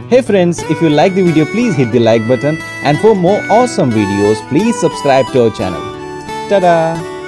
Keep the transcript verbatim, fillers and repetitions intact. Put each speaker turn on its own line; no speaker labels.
Hey friends, if you like the video, please hit the like button, and for more awesome videos, please subscribe to our channel. Ta-da!